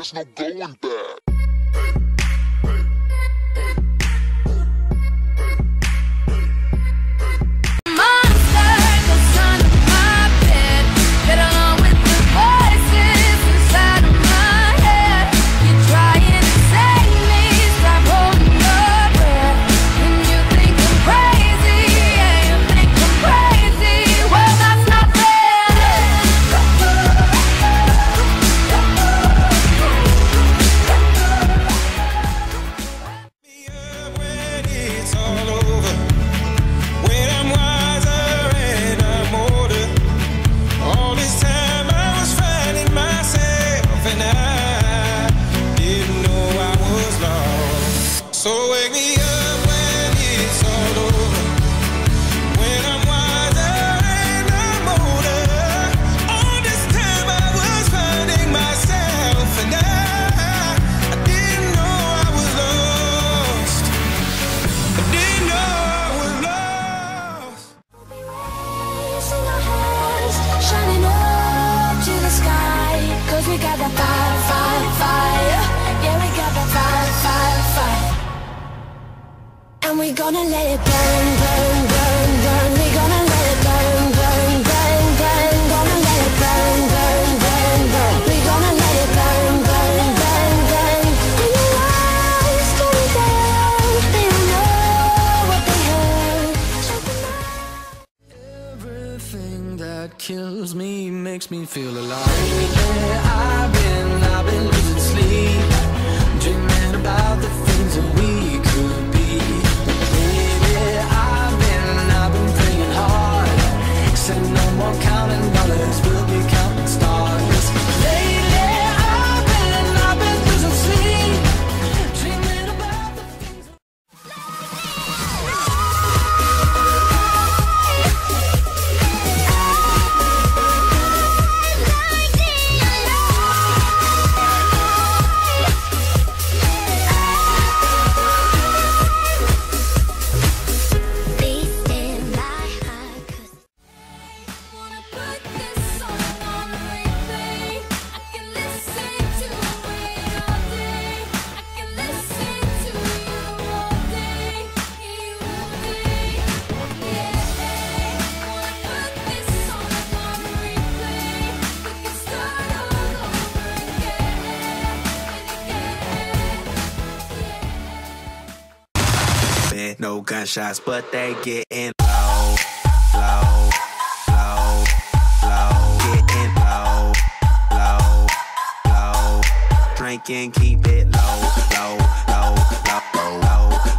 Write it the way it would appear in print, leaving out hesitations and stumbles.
there's no going back. We gonna let it burn, burn, burn, burn. We gonna let it burn, burn, burn, burn. Gonna let it burn, burn, burn, burn. We gonna let it burn, burn, burn, burn. And your eyes going down, they don't know what they heard. Everything that kills me makes me feel alive. Yeah, I've been losing sleep, dreaming about the things that we could be. I've been praying hard. Said no more counting dollars, we'll be counting stars. Lately, I've been losing sleep, dreaming about the things. No gunshots, but they getting low, low, low, low, getting low, low, low. Drinking, keep it low, low, low, low, low, low.